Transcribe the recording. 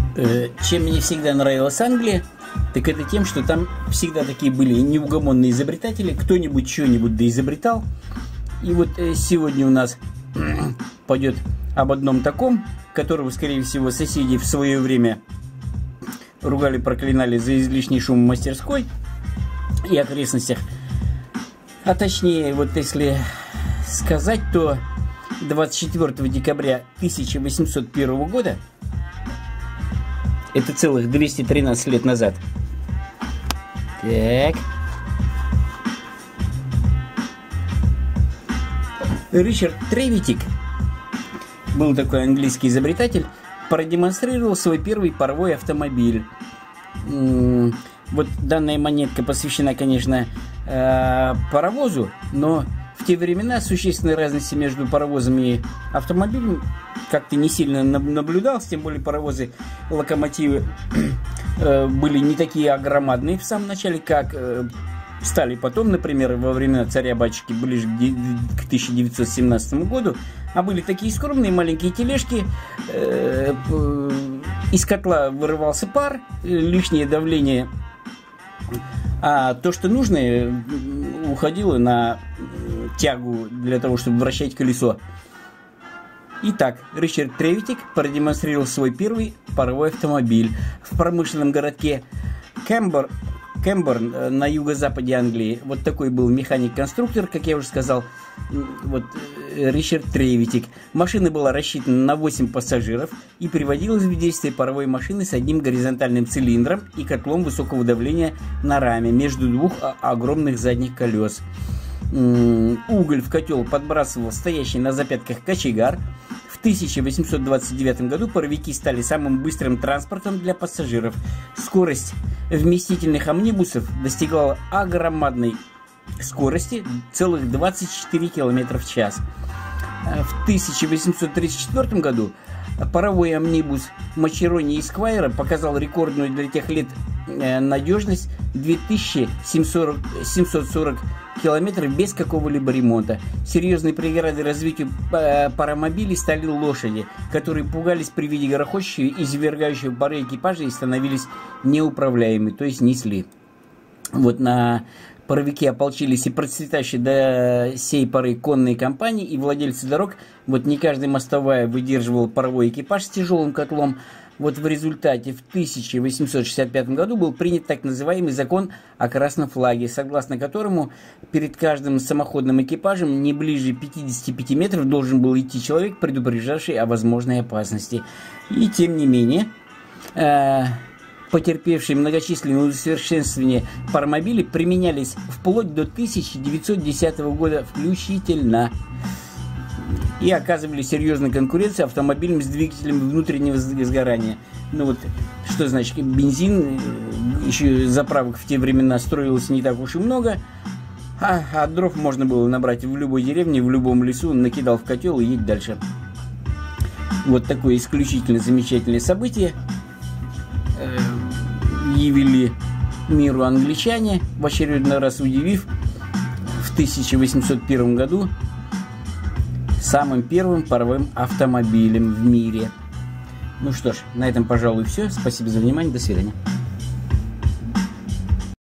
Чем мне всегда нравилась Англия, так это тем, что там всегда такие были неугомонные изобретатели, кто-нибудь что-нибудь доизобретал. И вот сегодня у нас пойдет об одном таком, которого, скорее всего, соседи в свое время ругали, проклинали за излишний шум в мастерской и окрестностях. А точнее, вот если сказать, то 24 декабря 1801 года, это целых 213 лет назад. Так. Ричард Тревитик, был такой английский изобретатель, продемонстрировал свой первый паровой автомобиль. Вот данная монетка посвящена, конечно, паровозу, но в те времена существенной разности между паровозом и автомобилем как-то не сильно наблюдалось, тем более паровозы, локомотивы были не такие огромадные в самом начале, как стали потом, например, во времена царя-батюшки, ближе к 1917 году, а были такие скромные маленькие тележки, из котла вырывался пар, лишнее давление, а то, что нужно, уходило на тягу для того, чтобы вращать колесо. Итак, Ричард Тревитик продемонстрировал свой первый паровой автомобиль в промышленном городке Кэмборн на юго-западе Англии. Вот такой был механик-конструктор, как я уже сказал, вот Ричард Тревитик. Машина была рассчитана на 8 пассажиров и приводилась в действие паровой машины с одним горизонтальным цилиндром и котлом высокого давления на раме между двух огромных задних колес. Уголь в котел подбрасывал стоящий на запятках кочегар. В 1829 году паровики стали самым быстрым транспортом для пассажиров. Скорость вместительных амнибусов достигала огромадной скорости, целых 24 км в час. В 1834 году паровой амнибус Мачерони Эсквайра показал рекордную для тех лет надежность 2740 километров без какого-либо ремонта. Серьезной преградой развитию паромобилей стали лошади, которые пугались при виде грохочущего и извергающего пары экипажа и становились неуправляемыми, то есть несли. Вот на паровики ополчились и процветающие до сей поры конные компании и владельцы дорог. Вот не каждая мостовая выдерживал паровой экипаж с тяжелым котлом. Вот в результате в 1865 году был принят так называемый закон о красном флаге, согласно которому перед каждым самоходным экипажем не ближе 55 метров должен был идти человек, предупреждавший о возможной опасности. И тем не менее, потерпевшие многочисленные усовершенствования паромобили применялись вплоть до 1910 года включительно и оказывали серьезную конкуренцию автомобилям с двигателем внутреннего сгорания. Ну вот, что значит бензин, еще заправок в те времена строилось не так уж и много, а дров можно было набрать в любой деревне, в любом лесу, накидал в котел и едь дальше. Вот такое исключительно замечательное событие явили миру англичане, в очередной раз удивив в 1801 году самым первым паровым автомобилем в мире. Ну что ж, на этом, пожалуй, все. Спасибо за внимание. До свидания.